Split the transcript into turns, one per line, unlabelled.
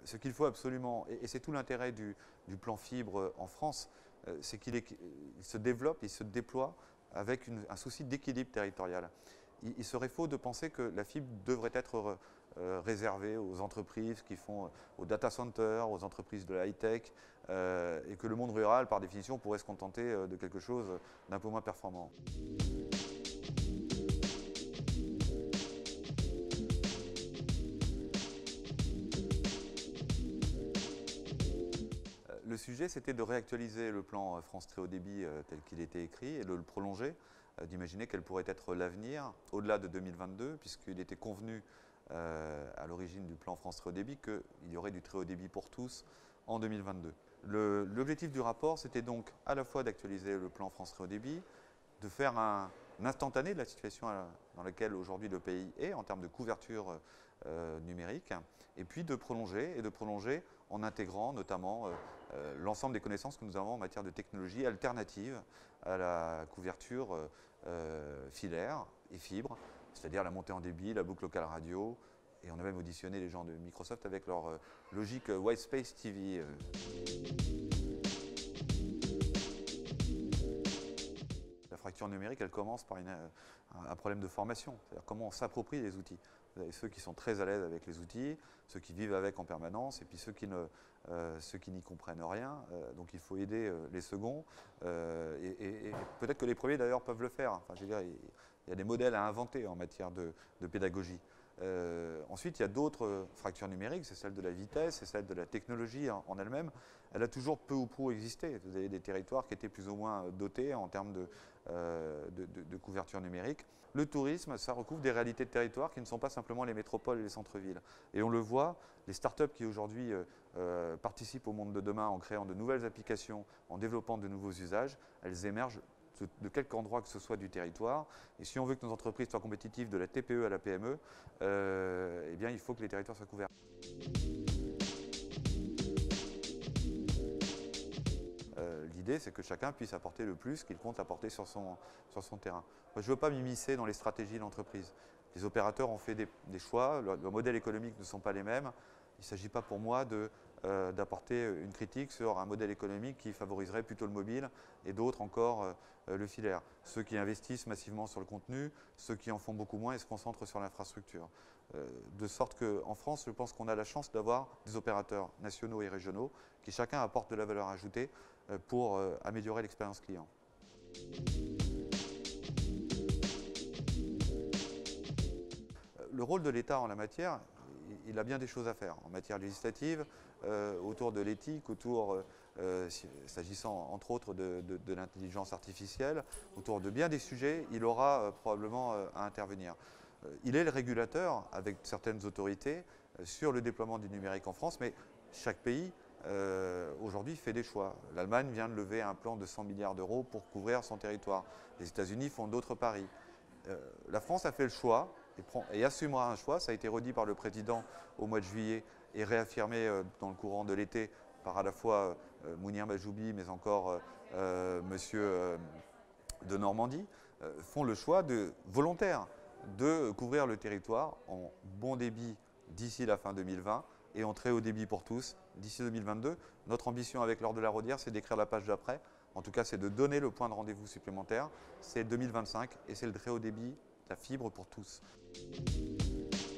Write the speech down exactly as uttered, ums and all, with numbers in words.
ce qu'il faut absolument, et, et c'est tout l'intérêt du, du plan fibre en France, euh, c'est qu'il se développe, il se déploie avec une, un souci d'équilibre territorial. Il, il serait faux de penser que la fibre devrait être euh, réservée aux entreprises qui font, aux data centers, aux entreprises de la high-tech, euh, et que le monde rural, par définition, pourrait se contenter de quelque chose d'un peu moins performant. Le sujet, c'était de réactualiser le plan France Très Haut Débit euh, tel qu'il était écrit et de le prolonger, euh, d'imaginer quel pourrait être l'avenir au-delà de deux mille vingt-deux, puisqu'il était convenu euh, à l'origine du plan France Très Haut Débit qu'il y aurait du très haut débit pour tous en deux mille vingt-deux. L'objectif du rapport, c'était donc à la fois d'actualiser le plan France Très Haut Débit, de faire un, un instantané de la situation dans laquelle aujourd'hui le pays est en termes de couverture euh, numérique, et puis de prolonger, et de prolonger en intégrant notamment euh, euh, l'ensemble des connaissances que nous avons en matière de technologies alternatives à la couverture euh, euh, filaire et fibre, c'est-à-dire la montée en débit, la boucle locale radio, et on a même auditionné les gens de Microsoft avec leur euh, logique euh, White Space T V. Euh. La fracture numérique, elle commence par une, un problème de formation, c'est-à-dire comment on s'approprie les outils. Vous avez ceux qui sont très à l'aise avec les outils, ceux qui vivent avec en permanence, et puis ceux qui ne, euh, ceux qui n'y comprennent rien. Euh, donc il faut aider euh, les seconds, euh, et, et, et peut-être que les premiers d'ailleurs peuvent le faire. Enfin, je veux dire, il, il y a des modèles à inventer en matière de, de pédagogie. Euh, ensuite, il y a d'autres fractures numériques, c'est celle de la vitesse, c'est celle de la technologie en, en elle-même. Elle a toujours peu ou prou existé. Vous avez des territoires qui étaient plus ou moins dotés en termes de, euh, de, de, de couverture numérique. Le tourisme, ça recouvre des réalités de territoire qui ne sont pas simplement les métropoles et les centres-villes. Et on le voit, les startups qui aujourd'hui euh, participent au monde de demain en créant de nouvelles applications, en développant de nouveaux usages, elles émergent de quelque endroit que ce soit du territoire. Et si on veut que nos entreprises soient compétitives de la T P E à la P M E, euh, eh bien, il faut que les territoires soient couverts. Euh, L'idée, c'est que chacun puisse apporter le plus qu'il compte apporter sur son, sur son terrain. Moi, je ne veux pas m'immiscer dans les stratégies de l'entreprise. Les opérateurs ont fait des, des choix, leurs modèles économiques ne sont pas les mêmes. Il ne s'agit pas pour moi de, euh, d'apporter une critique sur un modèle économique qui favoriserait plutôt le mobile et d'autres encore euh, le filaire. Ceux qui investissent massivement sur le contenu, ceux qui en font beaucoup moins et se concentrent sur l'infrastructure. Euh, de sorte qu'en France, je pense qu'on a la chance d'avoir des opérateurs nationaux et régionaux qui chacun apportent de la valeur ajoutée euh, pour euh, améliorer l'expérience client. Le rôle de l'État en la matière, il a bien des choses à faire en matière législative, euh, autour de l'éthique, autour, euh, s'agissant entre autres de, de, de l'intelligence artificielle, autour de bien des sujets, il aura euh, probablement euh, à intervenir. Euh, il est le régulateur, avec certaines autorités, euh, sur le déploiement du numérique en France, mais chaque pays euh, aujourd'hui fait des choix. L'Allemagne vient de lever un plan de cent milliards d'euros pour couvrir son territoire. Les États-Unis font d'autres paris. Euh, la France a fait le choix et, prend, et assumera un choix. Ça a été redit par le président au mois de juillet et réaffirmé euh, dans le courant de l'été par à la fois euh, Mounir Majoubi, mais encore euh, monsieur euh, de Normandie, euh, font le choix de, volontaire de couvrir le territoire en bon débit d'ici la fin deux mille vingt et en très haut débit pour tous d'ici deux mille vingt-deux. Notre ambition avec Laure de la Raudière, c'est d'écrire la page d'après. En tout cas, c'est de donner le point de rendez-vous supplémentaire. C'est deux mille vingt-cinq et c'est le très haut débit, la fibre pour tous.